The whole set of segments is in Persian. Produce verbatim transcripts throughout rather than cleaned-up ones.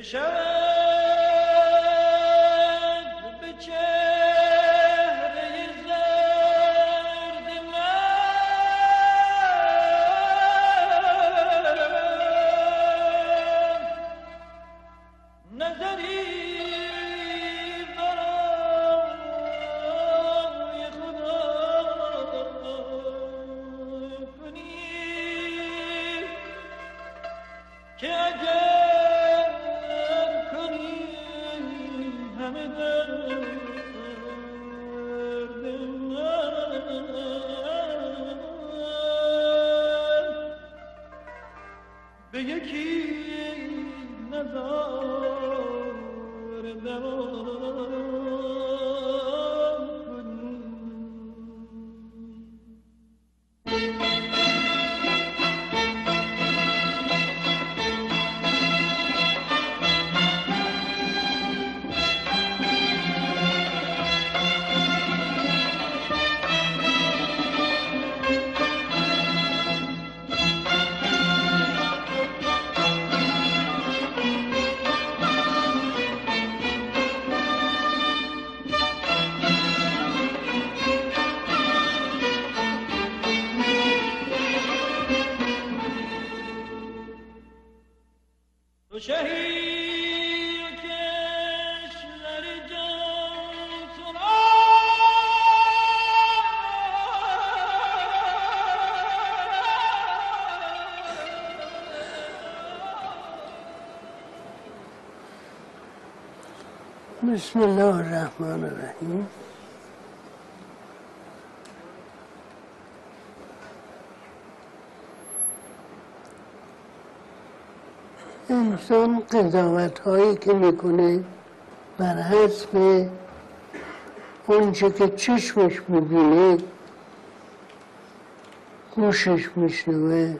بسم الله الرحمن الرحیم. انسان قضاوت هایی که میکنه بر حسب اونچه که چشمش میبینه، گوشش میشنوه،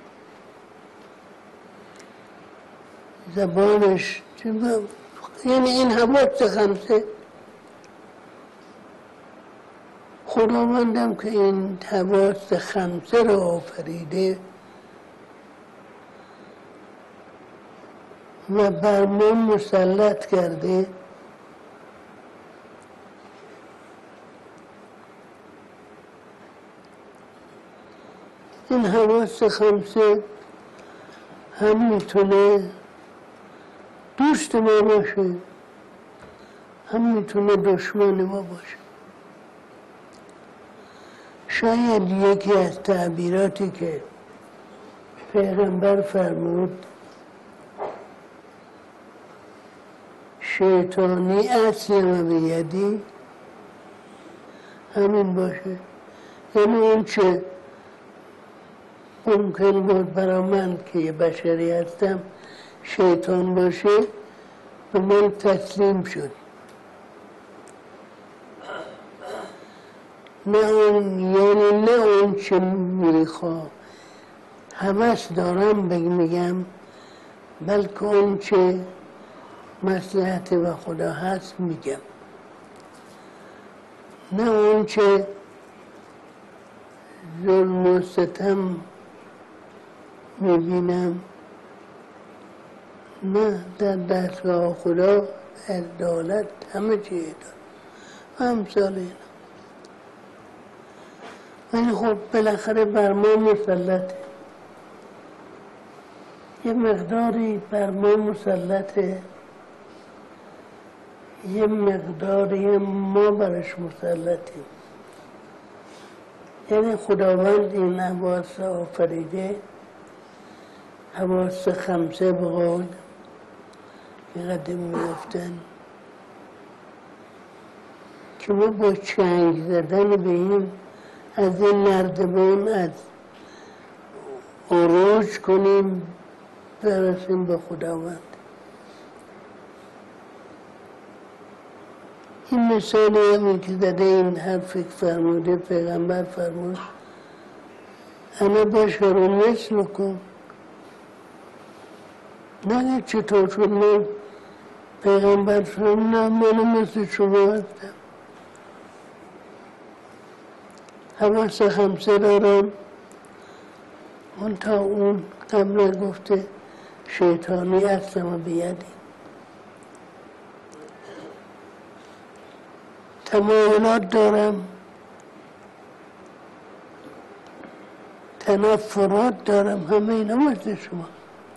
زبانش، یعنی این حواس خمسه. خداوندم که این حواس خمسه را آفریده و بر ما مسلط کرده، این حواس خمسه هم میتونه دوست ما باشه، هم میتونه دشمن ما باشه. شاید یکی از تعبیراتی که پیغمبر فرمود شیطانی اسلم بیدی همین باشه، یعنی اون چه ممکن بود برای من که یه بشری هستم شیطان باشه به من تسلیم شد. نه اون، یعنی نه اون چه میخواه هوس دارم بگم، بلکه اون چه مصلحت و خدا هست میگم، نه اون چه ظلم و ستم میبینم، نه در دستگاه خدا عدالت همه چیه دار و همسال اینا. ولی خب بالاخره بر ما مسلطه، یه مقداری بر ما مسلطه، یه مقداری ما برش مسلطیم. یعنی خداوند این حواس آفریده، حواس خمسه به قول که قدم میگفتن، که ما با چنگ زدن به این از این نردبان از عروج کنیم برسیم به خداوند. این مثالی همین که زده این حرف فرموده پیغمبر فرمود انا بشر مثلکم، نه چطور شد من پیغمبر فرمود نه من مثل شما هستم، حواس خمسه دارم. اون تا اون قبل گفته شیطانی هستم و بیدی، تمایلات دارم، تنفرات دارم، همه اینا مثل شما.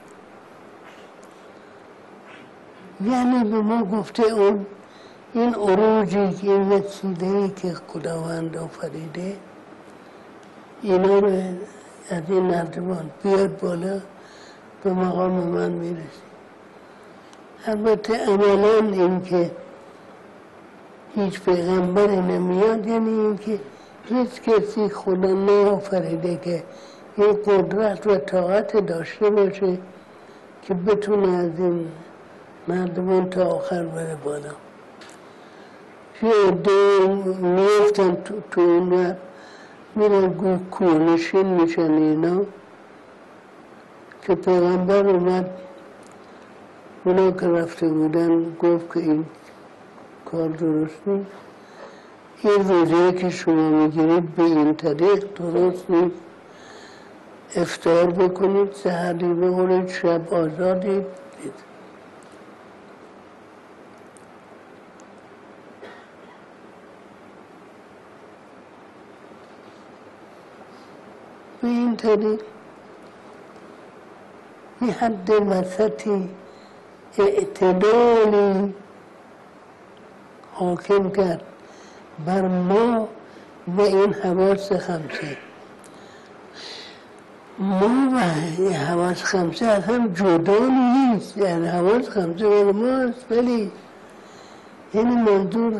یعنی به ما گفته اون این عروجی که این وسیله‌ای که خداوند آفریده اینا رو از این نردبان بیاد بالا به مقام من میرسه. البته عملا این که هیچ پیغمبری نمیاد یعنی این که هیچ کسی خدا نیافریده که این قدرت و طاقت داشته باشه که بتونه از این مردمان تا آخر بره بالا. یه عده میفتن تو, تو اون ور میرن گو کوهنشین میشن اینا که پیغمبر اومد اونا که رفته بودن گفت که این کار درست نیست، این روزه که شما میگیرید به این طریق درست نیست، افطار بکنید، سحری بخورید، شب آزادید. به این طریق یه حد وسطی اعتدالی حاکم کرد بر ما و این حواس خمسه. ما و این حواس خمسه از هم جدا نیست، یعنی حواس خمسه بر ماست، ولی یعنی منظور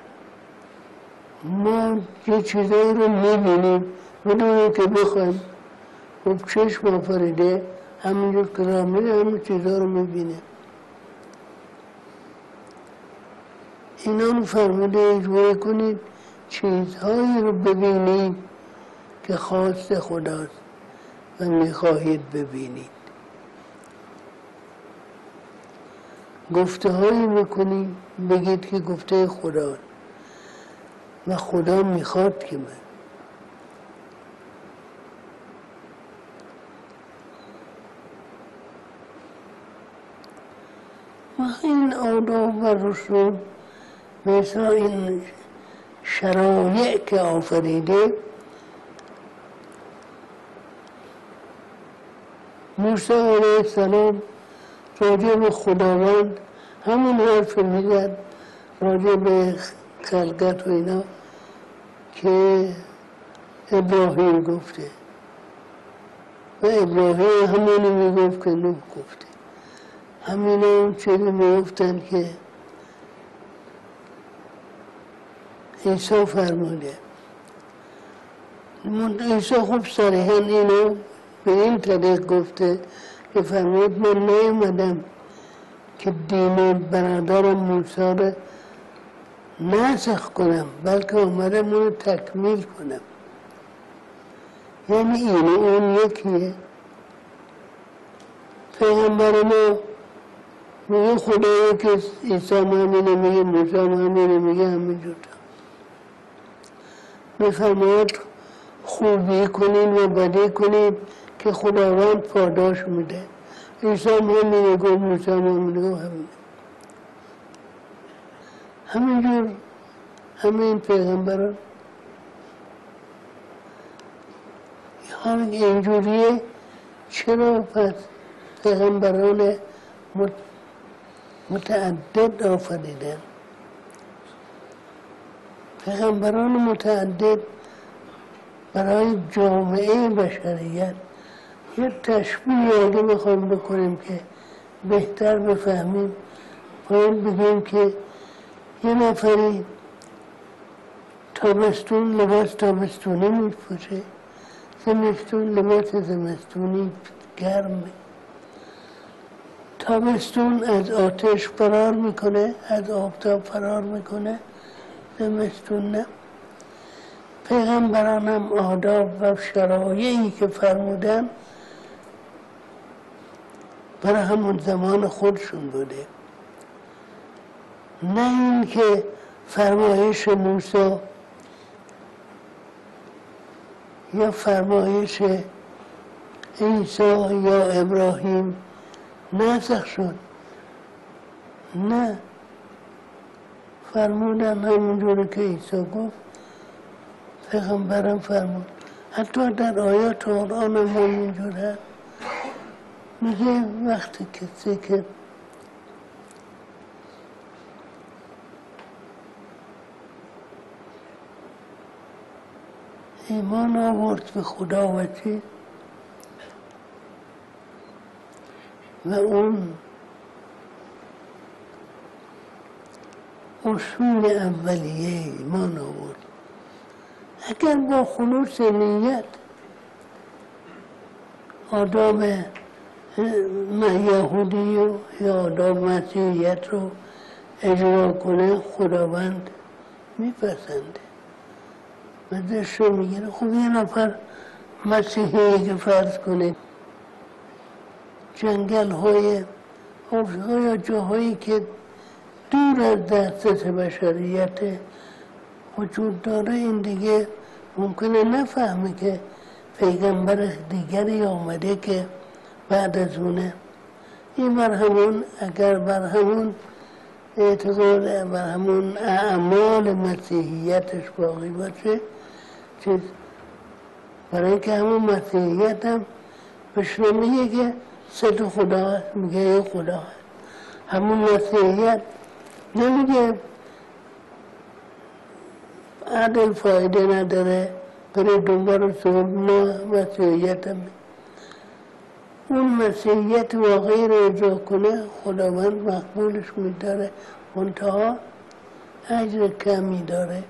ما یه چیزایی رو میبینیم بدونیم که بخوایم. خب چشم آفریده همینجور که راه میره همین چیزها رو میبینه. اینا رو فرموده اجباره کنید چیزهایی رو ببینید که خواست خداست و میخواهید ببینید. گفته هایی میکنید بگید که گفته خداست و خدا میخواد که من. و این آداب و رسوم مثل این شرایع که آفریده موسی علیه السلام راجع به خداوند همون حرف میزد راجع به خلقت و اینا که ابراهیم گفته و ابراهیم همونی میگفت که نوح گفته. همین اون چیزی میگفتن که عیسی فرموده. عیسی خوب صریحاً اینو به این طریق گفته که فرمود من نیومدم که دین برادرم موسی رو نسخ کنم بلکه اومدم اون رو تکمیل کنم. یعنی این اون یکیه. پیغمبر ما میگه خدایی که عیسی همینه میگه، موسی همینه میگه، همینجور میفرماید خوبی کنین و بدی کنین که خداوند پاداش میده. عیسی همینه گفت، موسی همینه گفت، همینه. همینجور همین پیغمبران حالا اینجوریه. چرا پس پیغمبران متعدد آفریدن؟ پیغمبران متعدد برای جامعه بشریت یه تشبیه اگه بخوایم بکنیم که بهتر بفهمیم باید بگیم که یه نفری تابستون لباس تابستونی میپوشه، زمستون لباس زمستونی گرمه. تابستون از آتش فرار میکنه، از آفتاب فرار میکنه، زمستون نه. پیغمبران هم آداب و شرایعی که فرمودن برای همون زمان خودشون بوده، نه این که فرمایش موسی یا فرمایش عیسی یا ابراهیم نسخ شد. نه، فرمودن همونجوری که عیسی گفت، پیغمبرم فرمود. حتی در آیات قرآن هم همینجور هست، میگه وقتی کسی که ایمان آورد به خدا و چیز و اون اصول اولیه ایمان آورد، اگر با خلوص نیت آداب یهودی و یا آداب مسیحیت رو اجرا کنه، خداوند میپسنده و دست رو میگیره. خب یه نفر مسیحی که فرض کنه جنگل های آفریقا یا جاهایی که دور از دسترس بشریت وجود داره، این دیگه ممکنه نفهمه که پیغمبر دیگری آمده که بعد از اونه. این بر همون، اگر بر همون اعتقاد، بر همون اعمال مسیحیتش باقی باشه، چیز برای که همون مسیحیت هم بهش نمیگه که صد خدا هست، میگه یه خدا هست. همون مسیحیت نمیگه عدل فایده نداره بره دنبال صبح، نه مسیحیت هم اون مسیحیت واقعی رو اجرا کنه خداوند مقبولش میداره، منتها اجر کمی داره.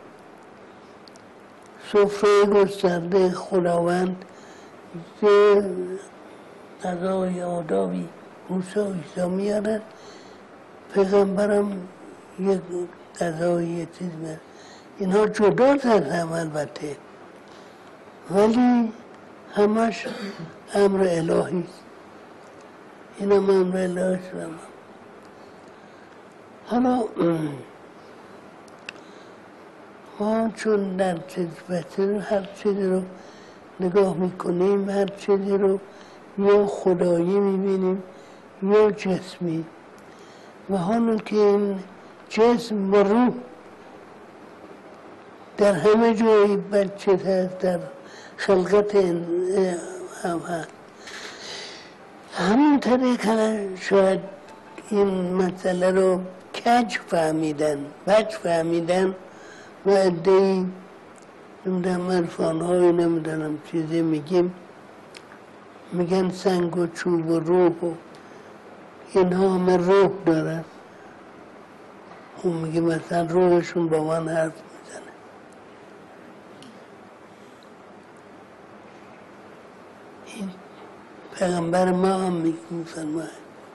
سفره گسترده خداوند یه غذای آدابی موسی و عیسی میارن، پیغمبرم یک غذای یه چیز میارن. اینها جداست از هم البته، ولی همش امر الهی است. این هم امر الهی است. حالا ما چون در چیز بسید هر چیزی رو نگاه میکنیم، هر چیزی رو یا خدایی میبینیم یا جسمی، و حالا که این جسم و روح در همه جایی بچه هست، در خلقت هم هست، همین طریق شاید این مسئله رو کج فهمیدن، بچ فهمیدن و عده‌ای نمیدونم عرفان‌های نمیدونم چیزی میگیم، میگن سنگ و چوب و روح و اینها همه روح دارن. اون میگه مثلا روحشون با من حرف میزنه. این پیغمبر ما هم میفرماید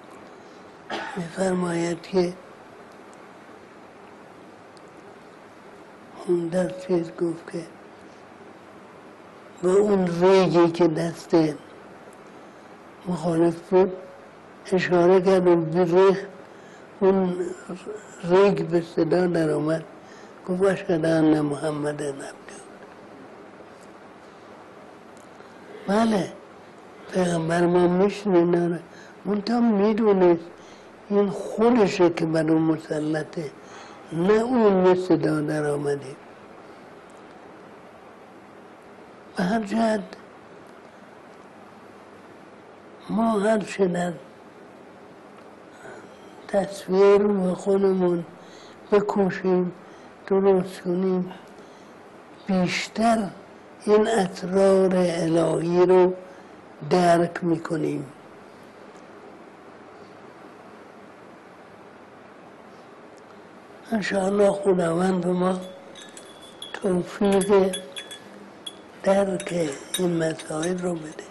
میفرماید که اون در چیز گفت که و اون ریگی که دست مخالف بود اشاره کرد و به اون ریگ به صدا در آمد، گفت اشهد ان محمد عبده. بله پیغمبر ما میشنه، منتها میدونست این خودشه که بر اون مسلطه، نه اون به صدا در آمده. به هر جهت ما هر چه در تصویر و خودمون بکوشیم درست کنیم، بیشتر این اسرار الهی رو درک میکنیم. انشاءالله خداوند به ما توفیق درک این مسائل رو بده.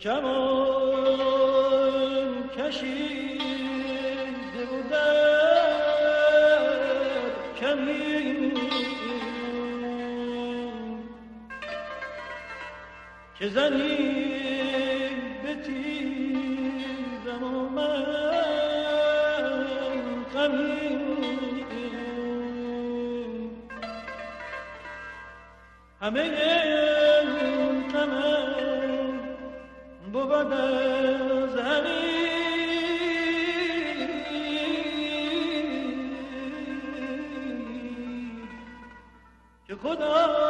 کمان کشیده و در کمین که زنی به تیرم و من غمین همه غمم بود از همین که خدا